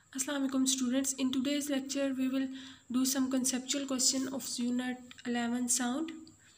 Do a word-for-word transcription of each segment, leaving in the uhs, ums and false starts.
Assalamu alaikum students. In today's lecture we will do some conceptual question of unit eleven sound.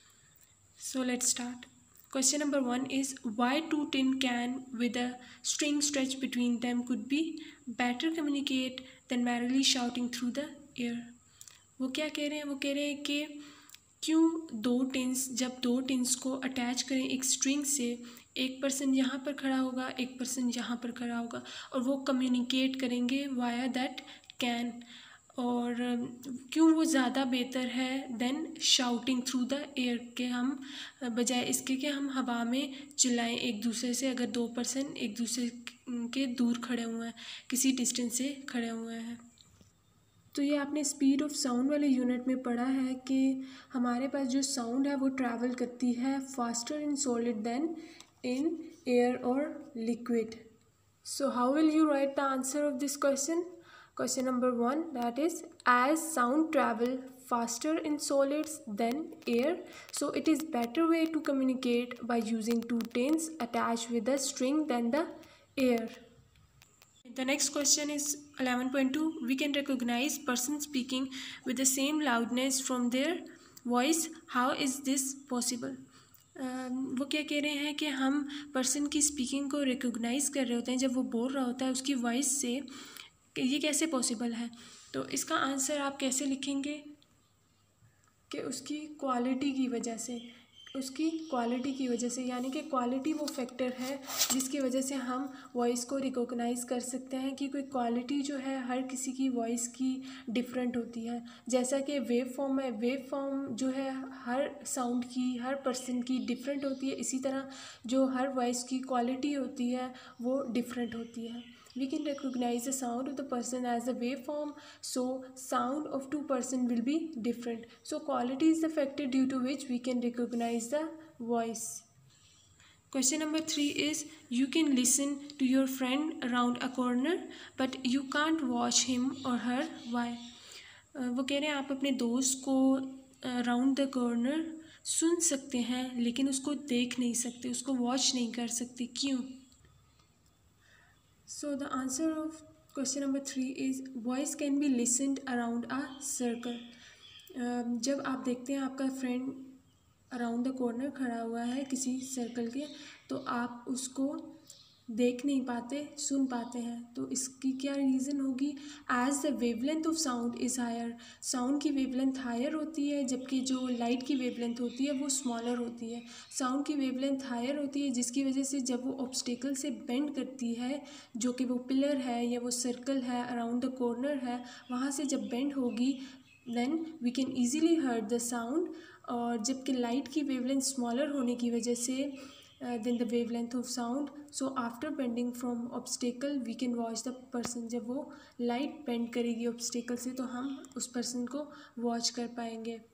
So let's start. Question number one is why two tin can with a string stretched between them could be better communicate than merrily shouting through the air. वो क्या कह रहे हैं वो कह रहे हैं कि क्यों दो टिन्स जब दो टिन्स को अटैच करें एक स्ट्रिंग से एक पर्सन यहाँ पर खड़ा होगा एक पर्सन यहाँ पर खड़ा होगा और वो कम्युनिकेट करेंगे वाया दैट कैन और क्यों वो ज़्यादा बेहतर है than shouting through the air के हम बजाय इसके कि हम हवा में चिल्लाएं एक दूसरे से अगर दो पर्सन एक दूसरे के दूर खड़े हुए हैं किसी डिस्टेंस से खड़े हुए हैं। तो ये आपने स्पीड ऑफ साउंड वाले यूनिट में पढ़ा है कि हमारे पास जो साउंड है वो ट्रैवल करती है faster in solid than in air और liquid. So how will you write the answer of this question? Question number one that is as sound travel faster in solids than air, so it is better way to communicate by using two tins attached with a string than the air. The next question is eleven point two. We can recognize person speaking with the same loudness from their voice. How is this possible? uh, वो क्या कह रहे हैं कि हम person की speaking को recognise कर रहे होते हैं जब वो बोल रहा होता है उसकी वॉइस से, कि ये कैसे पॉसिबल है? तो इसका आंसर आप कैसे लिखेंगे कि उसकी क्वालिटी की वजह से, उसकी क्वालिटी की वजह से, यानी कि क्वालिटी वो फैक्टर है जिसकी वजह से हम वॉइस को रिकॉग्नाइज़ कर सकते हैं कि कोई क्वालिटी जो है हर किसी की वॉइस की डिफरेंट होती है। जैसा कि वेव फॉर्म है, वेव फॉर्म जो है हर साउंड की हर पर्सन की डिफरेंट होती है, इसी तरह जो हर वॉइस की क्वालिटी होती है वो डिफरेंट होती है। We can recognize the sound of the person as a waveform, so sound of two person will be different. So quality is the factor due to which we can recognize the voice. Question number three is you can listen to your friend around a corner but you can't watch him or her. Why? uh, वो कह रहे हैं आप अपने दोस्त को around the corner सुन सकते हैं लेकिन उसको देख नहीं सकते, उसको वॉच नहीं कर सकते, क्यों? So the answer of question number three is voice can be listened around a circle. uh, जब आप देखते हैं आपका फ्रेंड अराउंड द कॉर्नर खड़ा हुआ है किसी सर्कल के, तो आप उसको देख नहीं पाते, सुन पाते हैं। तो इसकी क्या रीज़न होगी? As the wavelength of sound is higher, sound की वेवलेंथ हायर होती है जबकि जो लाइट की वेवलेंथ होती है वो स्मॉलर होती है। साउंड की वेवलेंथ हायर होती है जिसकी वजह से जब वो ऑब्स्टेकल से बेंड करती है, जो कि वो पिलर है या वो सर्कल है अराउंड द कॉर्नर है, वहाँ से जब बेंड होगी then we can easily heard the sound. और जबकि लाइट की वेवलेंथ स्मॉलर होने की वजह से then the wavelength of sound, so after bending from obstacle we can watch the person. जब वो लाइट बेंड करेगी ऑब्स्टेकल से तो हम उस पर्सन को वॉच कर पाएंगे।